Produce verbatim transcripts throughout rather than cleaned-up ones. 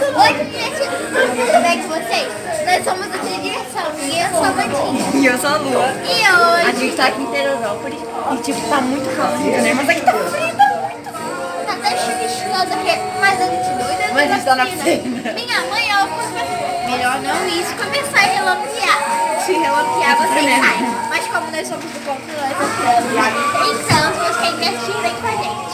Oi, gente, tudo bem com vocês? Nós somos o de Diversão e eu sou a Vandinha. E eu sou a Lua. E hoje... A gente tá aqui em Teresópolis e tipo, tá muito calor, né? Mas aqui tá frio, tá muito. Tá até chuviscando aqui, mas a gente doida. Mas a gente tá na piscina. Minha mãe, ela começou... Melhor não isso, começar a relampear. Se relampear, você sai. Mas como nós somos do ponto, nós vamos. Então, se você quer investir, vem com a gente.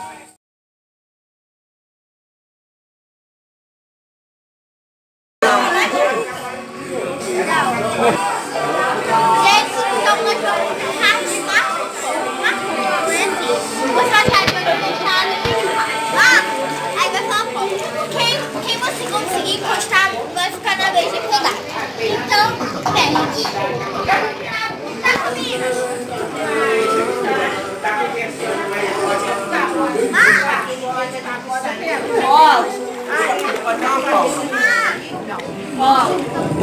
Gente, então nós vamos ficar de Marco Polo. Marco Polo é assim. Você vai achar que vai deixar no link lá. Aí vai falar como. Quem, quem você conseguir encostar vai ficar na vez de pegar. Então, pede. Tá comigo? Ah! Ó! Pode dar uma pausa. Ó!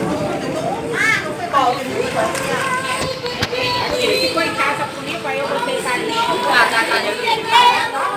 Ele ficou em casa comigo, aí eu botei carinho. Tá, tá, tá.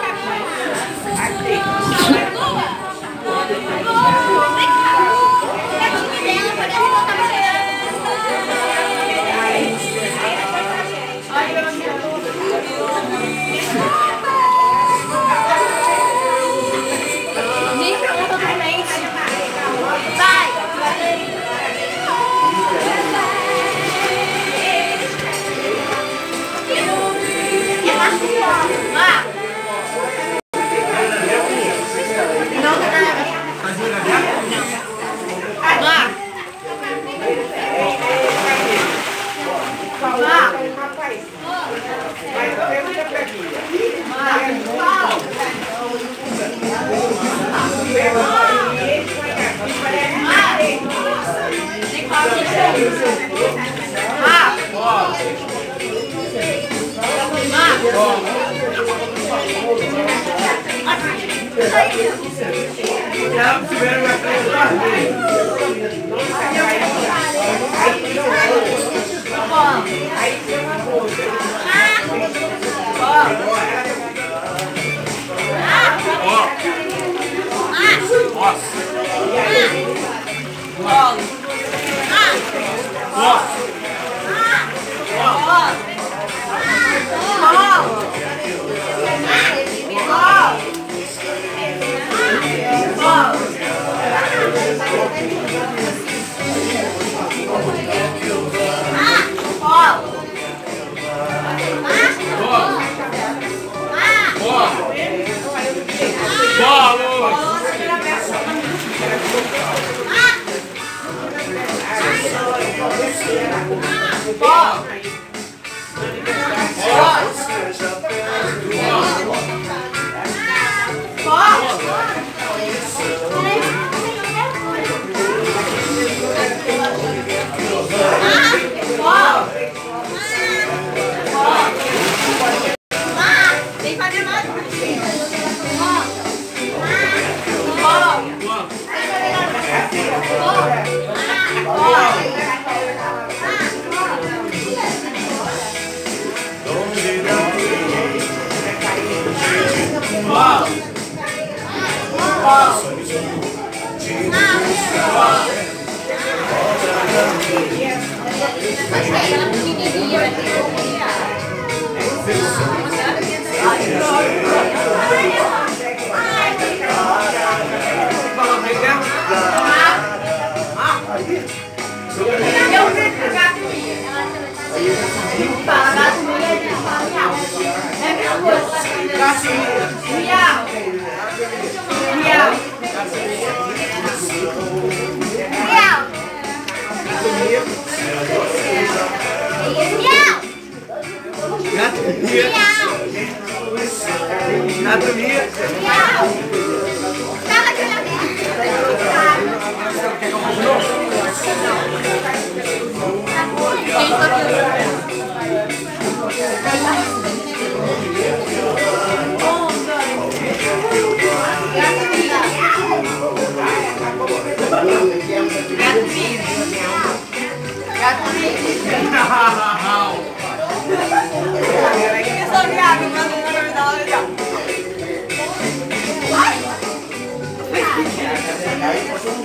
Gato. Não.